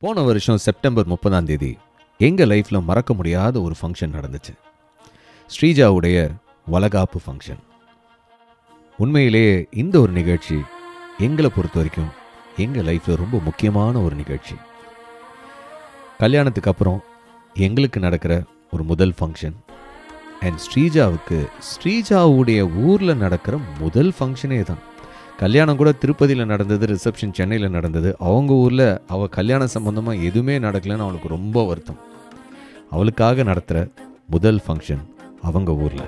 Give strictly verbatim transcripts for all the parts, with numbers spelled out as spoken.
போன வருஷம் செப்டம்பர் முப்பதாம் தேதி எங்கள் லைஃப்பில் மறக்க முடியாத ஒரு ஃபங்க்ஷன் நடந்துச்சு. ஸ்ரீஜாவுடைய வளகாப்பு ஃபங்க்ஷன். உண்மையிலேயே இந்த ஒரு நிகழ்ச்சி எங்களை பொறுத்த வரைக்கும் எங்கள் லைஃப்பில் ரொம்ப முக்கியமான ஒரு நிகழ்ச்சி. கல்யாணத்துக்கு அப்புறம் எங்களுக்கு நடக்கிற ஒரு முதல் ஃபங்க்ஷன் அண்ட் ஸ்ரீஜாவுக்கு ஸ்ரீஜாவுடைய ஊரில் நடக்கிற முதல் ஃபங்க்ஷனே தான். கல்யாணம் கூட திருப்பதியில் நடந்தது, ரிசப்ஷன் சென்னையில் நடந்தது. அவங்க ஊரில் அவள் கல்யாணம் சம்மந்தமாக எதுவுமே நடக்கலைன்னு அவளுக்கு ரொம்ப வருத்தம். அவளுக்காக நடத்துகிற முதல் ஃபங்க்ஷன் அவங்க ஊரில்.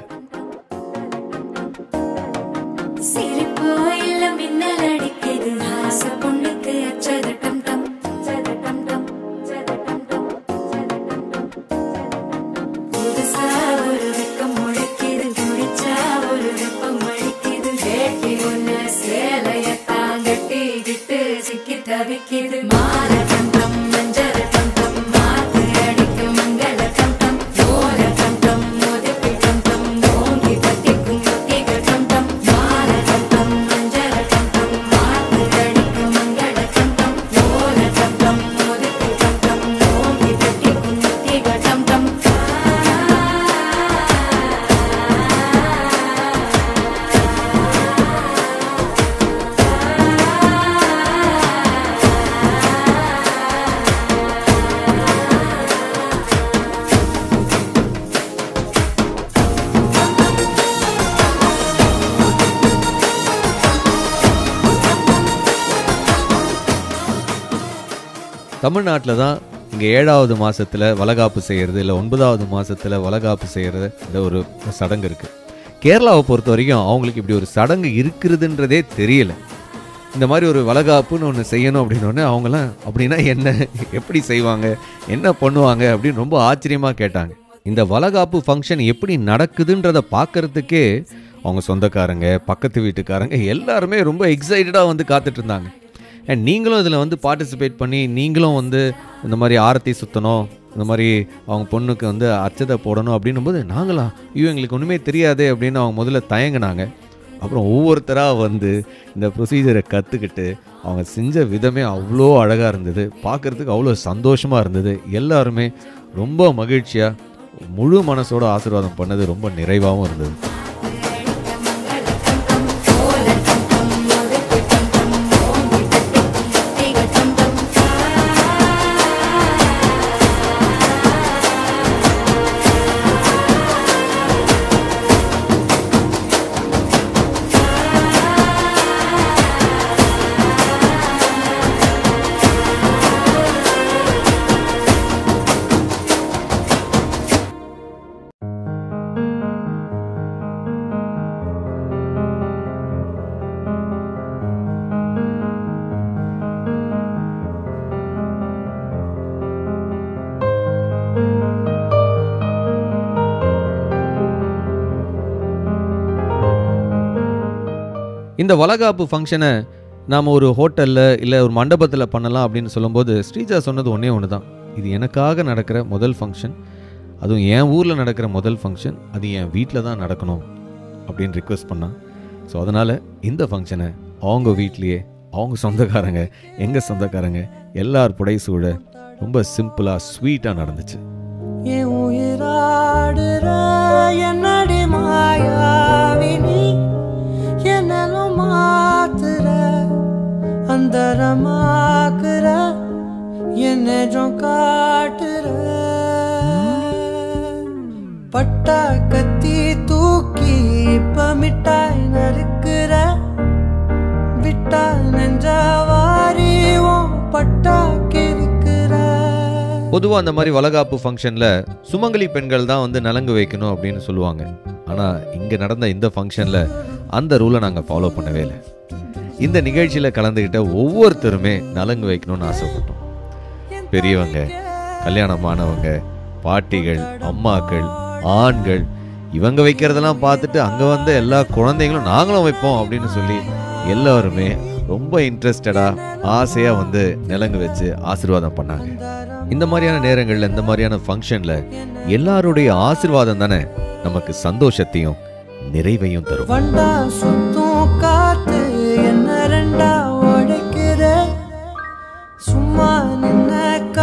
தமிழ்நாட்டில் தான் இங்கே ஏழாவது மாதத்தில் வளகாப்பு செய்கிறது, இல்லை ஒன்பதாவது மாதத்தில் வளகாப்பு செய்கிறது இந்த ஒரு சடங்கு இருக்குது. கேரளாவை பொறுத்த வரைக்கும் அவங்களுக்கு இப்படி ஒரு சடங்கு இருக்கிறதுன்றதே தெரியல. இந்த மாதிரி ஒரு வளகாப்புன்னு ஒன்று செய்யணும் அப்படின்னோடனே அவங்களாம் அப்படின்னா என்ன, எப்படி செய்வாங்க, என்ன பண்ணுவாங்க அப்படின்னு ரொம்ப ஆச்சரியமாக கேட்டாங்க. இந்த வளகாப்பு ஃபங்க்ஷன் எப்படி நடக்குதுன்றதை பார்க்கறதுக்கே அவங்க சொந்தக்காரங்க, பக்கத்து வீட்டுக்காரங்க எல்லாருமே ரொம்ப எக்ஸைட்டடாக வந்து காத்துட்டு இருந்தாங்க. அண்ட் நீங்களும் இதில் வந்து பார்ட்டிசிபேட் பண்ணி நீங்களும் வந்து இந்த மாதிரி ஆரத்தி சுற்றணும், இந்த மாதிரி அவங்க பொண்ணுக்கு வந்து அர்ச்சதை போடணும் அப்படின்னும் போது நாங்களா ஐயோ எங்களுக்கு ஒன்றுமே தெரியாது அப்படின்னு அவங்க முதல்ல தயங்கினாங்க. அப்புறம் ஒவ்வொருத்தராக வந்து இந்த ப்ரொசீஜரை கற்றுக்கிட்டு அவங்க செஞ்ச விதமே அவ்வளோ அழகாக இருந்தது, பார்க்குறதுக்கு அவ்வளோ சந்தோஷமாக இருந்தது. எல்லாருமே ரொம்ப மகிழ்ச்சியாக முழு மனசோட ஆசீர்வாதம் பண்ணது ரொம்ப நிறைவாகவும் இருந்தது. இந்த வளகாப்பு ஃபங்க்ஷனை நாம் ஒரு ஹோட்டலில் இல்லை ஒரு மண்டபத்தில் பண்ணலாம் அப்படின்னு சொல்லும்போது ஸ்ரீஜா சொன்னது ஒன்றே ஒன்று தான், இது எனக்காக நடக்கிற முதல் ஃபங்க்ஷன், அதுவும் என் ஊரில் நடக்கிற முதல் ஃபங்க்ஷன், அது என் வீட்டில் தான் நடக்கணும் அப்படின்னு ரிக்வெஸ்ட் பண்ணான். ஸோ அதனால் இந்த ஃபங்க்ஷனை அவங்க வீட்லேயே அவங்க சொந்தக்காரங்க, எங்கள் சொந்தக்காரங்க எல்லார் புடை சூழ ரொம்ப சிம்பிளாக ஸ்வீட்டாக நடந்துச்சு. அந்தரமாக்குற என்னும் காட்டுற பட்டா கத்தி தூக்கி இப்ப மிட்டாய் நறுக்குற விட்டா நெஞ்சவாரி பட்டா கிறுக்குற. பொதுவாக அந்த மாதிரி வளகாப்பு ஃபங்க்ஷனில் சுமங்கலி பெண்கள் தான் வந்து நலங்கு வைக்கணும் அப்படின்னு சொல்லுவாங்க. ஆனால் இங்கே நடந்த இந்த ஃபங்க்ஷனில் அந்த ரூலை நாங்கள் ஃபாலோ பண்ணவே இல்லை. இந்த நிகழ்ச்சியில் கலந்துக்கிட்ட ஒவ்வொருத்தருமே நலங்கு வைக்கணும்னு ஆசைப்பட்டோம். பெரியவங்க, கல்யாணமானவங்க, பாட்டிகள், அம்மாக்கள், ஆண்கள், இவங்க வைக்கிறதெல்லாம் பார்த்துட்டு அங்கே வந்த எல்லா குழந்தைங்களும் நாங்களும் வைப்போம் அப்படின்னு சொல்லி எல்லாருமே ரொம்ப இன்ட்ரெஸ்டடாக ஆசையாக வந்து நிலங்கு வச்சு ஆசீர்வாதம் பண்ணாங்க. இந்த மாதிரியான நேரங்களில், இந்த மாதிரியான ஃபங்க்ஷனில் எல்லாருடைய ஆசீர்வாதம் தானே நமக்கு சந்தோஷத்தையும் நிறைவையும் தரும். என்ன ரெண்டா உடைக்கிற சும்மா நின்ன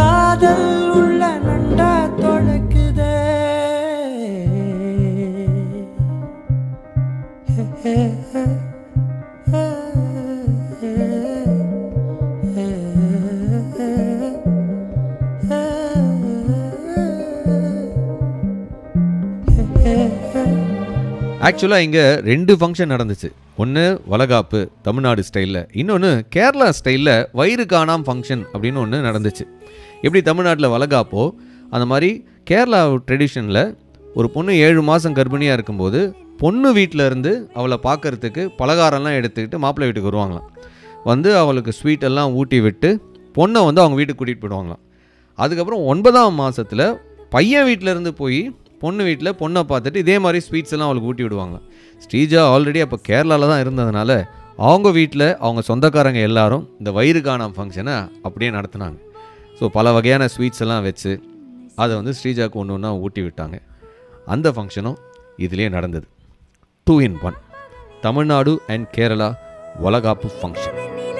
ஆக்சுவலாக இங்கே ரெண்டு ஃபங்க்ஷன் நடந்துச்சு. ஒன்று வளகாப்பு தமிழ்நாடு ஸ்டைலில், இன்னொன்று கேரளா ஸ்டைலில் வயிறு காணாம் ஃபங்க்ஷன் அப்படின்னு ஒன்று நடந்துச்சு. எப்படி தமிழ்நாட்டில் வளகாப்போ அந்த மாதிரி கேரளா ட்ரெடிஷனில் ஒரு பொண்ணு ஏழு மாதம் கர்ப்பிணியாக இருக்கும்போது பொண்ணு வீட்டில் இருந்து அவளை பார்க்கறதுக்கு பலகாரம்லாம் எடுத்துக்கிட்டு மாப்பிள்ளை வீட்டுக்கு வருவாங்களாம். வந்து அவளுக்கு ஸ்வீட்டெல்லாம் ஊட்டி விட்டு பொண்ணை வந்து அவங்க வீட்டுக்கு கூட்டிகிட்டு போயிடுவாங்களாம். அதுக்கப்புறம் ஒன்பதாம் மாதத்தில் பையன் வீட்டிலேருந்து போய் பொண்ணு வீட்டில் பொண்ணை பார்த்துட்டு இதே மாதிரி ஸ்வீட்ஸ் எல்லாம் அவளுக்கு ஊட்டி விடுவாங்களாம். ஸ்ரீஜா ஆல்ரெடி அப்போ கேரளாவில் தான் இருந்ததுனால அவங்க வீட்டில் அவங்க சொந்தக்காரங்க எல்லாரும் இந்த வயிறு காணாம் ஃபங்க்ஷனை அப்படியே நடத்துனாங்க. ஸோ பல வகையான ஸ்வீட்ஸ் எல்லாம் வச்சு அதை வந்து ஸ்ரீஜாவுக்கு ஒன்று ஒன்றா ஊட்டி விட்டாங்க. அந்த ஃபங்க்ஷனும் இதுலேயே நடந்தது. Two in one, Tamil Nadu and Kerala வளகாப்பு ஃபங்க்ஷன்.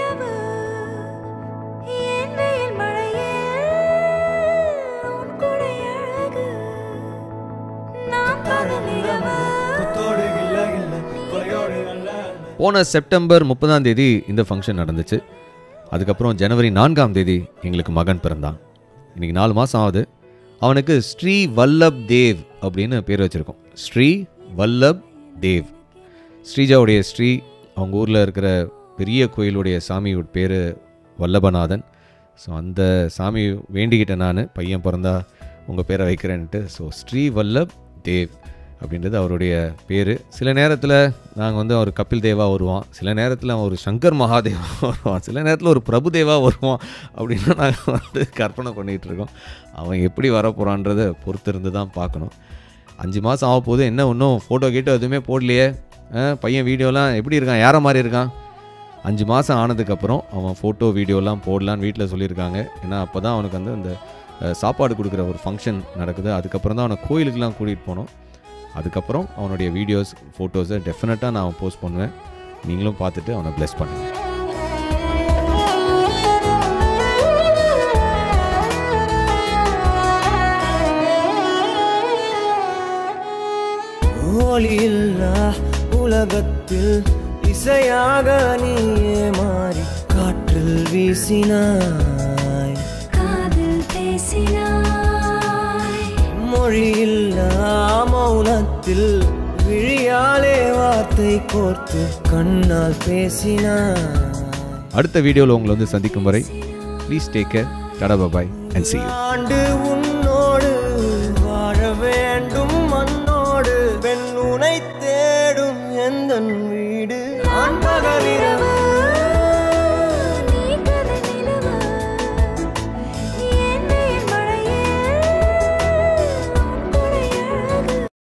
போன செப்டம்பர் முப்பதாம் தேதி இந்த ஃபங்க்ஷன் நடந்துச்சு. அதுக்கப்புறம் ஜனவரி நான்காம் தேதி எங்களுக்கு மகன் பிறந்தான். இன்றைக்கி நாலு மாதம் ஆகுது. அவனுக்கு ஸ்ரீ வல்லப் தேவ் அப்படின்னு பேர் வச்சுருக்கோம். ஸ்ரீ வல்லப் தேவ். ஸ்ரீஜாவுடைய ஸ்ரீ அவங்க ஊரில் இருக்கிற பெரிய கோயிலுடைய சாமியோட பேர் வல்லபநாதன். ஸோ அந்த சாமி வேண்டிக்கிட்டேன் நான், பையன் பிறந்தா உங்கள் பேரை வைக்கிறேன்ட்டு. ஸோ ஸ்ரீ வல்லப் தேவ் அப்படின்றது அவருடைய பேர். சில நேரத்தில் நாங்கள் வந்து அவர் கபில் தேவா வருவான், சில நேரத்தில் அவன் ஒரு சங்கர் மகாதேவா வருவான், சில நேரத்தில் ஒரு பிரபுதேவா வருவான் அப்படின்னு நாங்கள் வந்து கற்பனை பண்ணிகிட்ருக்கோம். அவன் எப்படி வரப்போகிறான்றதை பொறுத்து இருந்து தான் பார்க்கணும். அஞ்சு மாதம் ஆக போகுது, என்ன இன்னும் ஃபோட்டோ கேட்டு எதுவுமே போடலையே, பையன் வீடியோலாம் எப்படி இருக்கான், யாரை மாதிரி இருக்கான். அஞ்சு மாதம் ஆனதுக்கப்புறம் அவன் ஃபோட்டோ வீடியோலாம் போடலான்னு வீட்டில் சொல்லியிருக்காங்க. ஏன்னா அப்போ தான் அவனுக்கு வந்து அந்த சாப்பாடு கொடுக்குற ஒரு ஃபங்க்ஷன் நடக்குது. அதுக்கப்புறம் தான் அவனை கோயிலுக்கெலாம் கூட்டிகிட்டு போனோம். அதுக்கப்புறம் அவனுடைய வீடியோஸ் ஃபோட்டோஸை டெஃபினட்டாக நான் போஸ்ட் பண்ணுவேன். நீங்களும் பார்த்துட்டு அவனை ப்ளெஸ் பண்ணுங்கள். ஒளியில்லா உலகத்தில் இசையாக நீயே மாறி காற்றில் வீசினாய், காதில் பேசினாய், மொழியில்லா மௌனத்தில் விழியாலே வார்த்தை கோர்த்து கண்ணால் பேசினாய். அடுத்த வீடியோவில் உங்களை வந்து சந்திக்கும் வரை please take care. Tata bye and see you. ஆண்டு உன்னோடு வாழ வேண்டும், மண்ணோடு பெண் உனை தேடும் எந்தன் வீடு. நான் பகலிரவு